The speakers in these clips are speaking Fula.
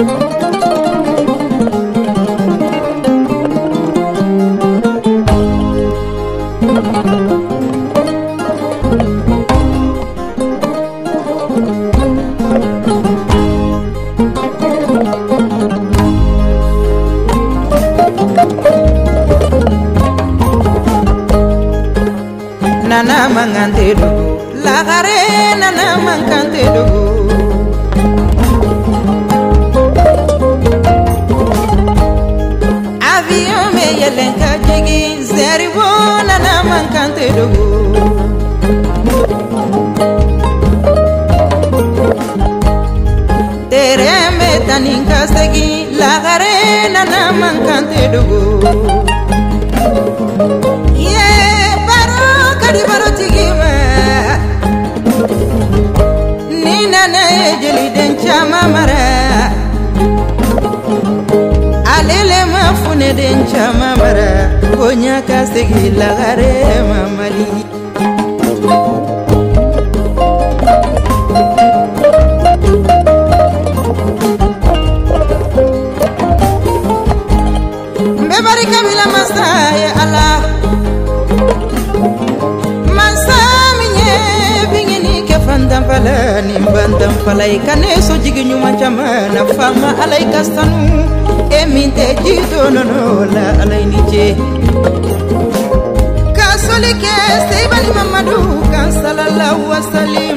Nana mangante dugu lagare nana mangante dugu avion me yelenka jigi zeribo nana mangante dugu tere me taninka segi lagare nana mangante dugu di baro tigima ni nana jeli den chama mara alele ma fune den chama mara konya ka segi lagare mamali me bari kabila masaya Allah bandam pala ni bandam pala ikane so jigi nyuma chama na fama alai kastanu eminte jito no la alai nije kasoli ke seibali mamadu kan sallallahu wasallim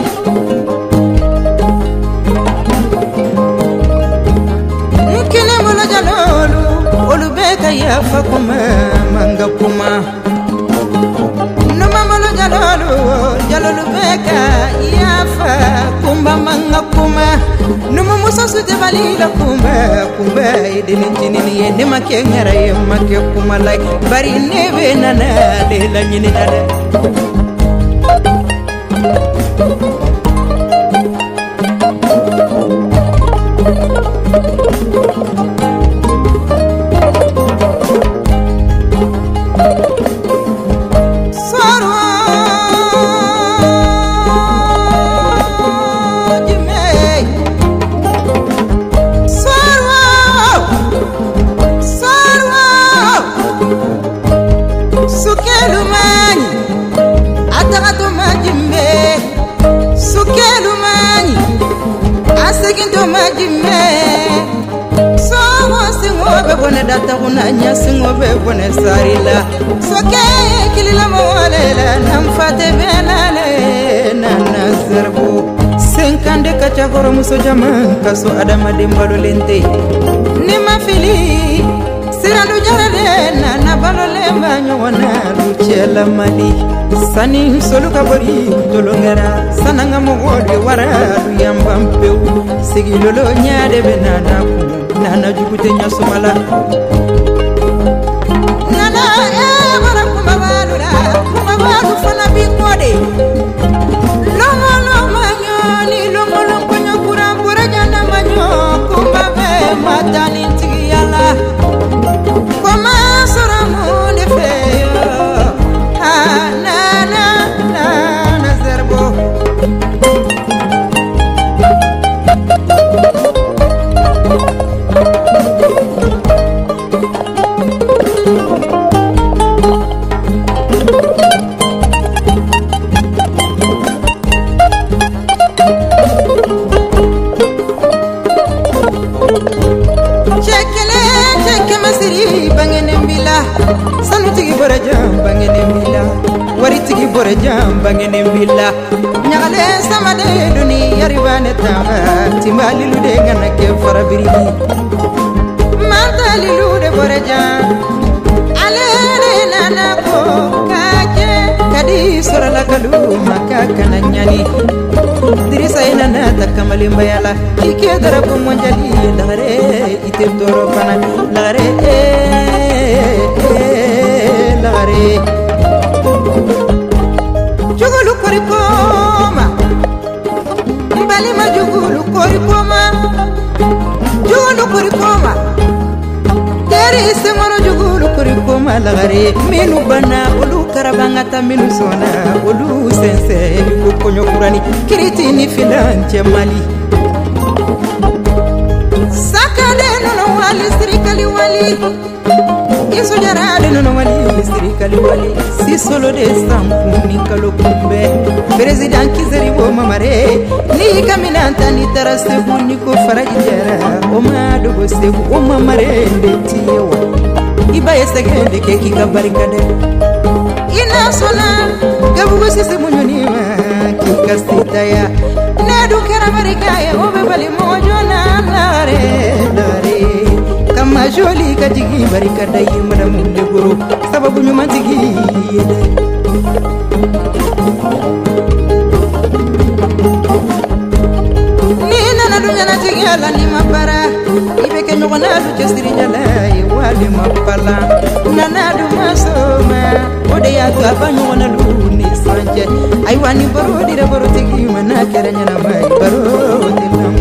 nkine mola jalolu olubeka ya fakuma manga kuma no mamalo jalolu beka yafa kumba manga kuma numu musasu jabalila kumba idini jinini yende makengara yemake kuma like bari nebe nana lela nyini nana bone data kuna nyasingo be bone sarila soke kilila molela namfate benale nana zerbo senkande kacha goro muso jaman kaso adama dembalo lente ni mafili sirandu jarale nana balole manyo wana luchela mali sani soluka bori tolongera sananga mogode wara yambampe sigilolo nyaade benana nana jukute nyasumala nana bara kumabalu fana bikode longo manyoni longo konyo kurambura jana manyo kumbabe matani tigiyala koma soramu defeyo nana zerbo bangene mbila nyale sama de duni yaribane tama timbali lude ngana ke farabiri mantali lude boreja alere nana ko kaje kadi sorala kalu makaka nanyani dirisa ina na takamali mbayala ike darabu monjali lare ite doro bana lare lare jugulu korikoma mbali ma jugulu korikoma teri semono jugulu korikoma lagare minu bana olu karabangata minu sona olu sense ko konyo kurani kiriti ni filanche mali saka wali Yesu jarade no wali Misri kali wali Si solo de stampu ni kalo kumbe President kizeri wo mamare Ni kaminanta ni taraste buni ko faraji jara O ma dogo sebu o mamare ndeti yewa Iba yesegende keki kabarikade Ina sona gabugo sisi munyoni ma Kikastita ya Nadu kera barikaya obe bali mojo na lare Kama joli kadigi barikada yimada munde guru Sababu nyuma tigi yede Nina na dunya na tigi ala ni mapara Ibeke nyoko na du chestiri jala wali mapala Nana du masoma Ode ya tu apa nyoko na luni sanje Aiwani baro dira baro tigi mana kera nyana mai baro tilam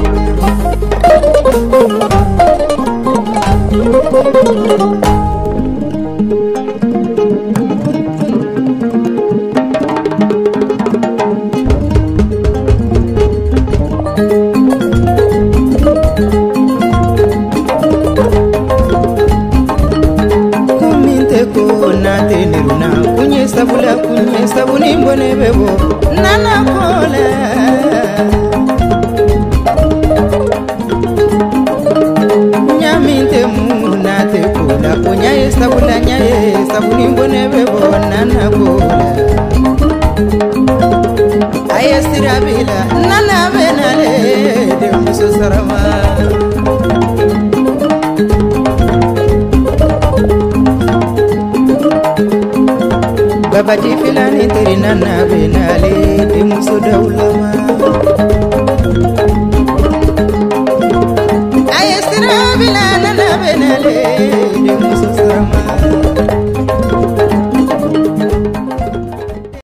Kuminte ko na teniruna kunye sabuni mbone bebo nana kola Nyaminte muna te kola kunye sabuni mbone bebo nana kola Ayesirabila nana benale de muso sarama Baba di filani teri nana benale de muso daulama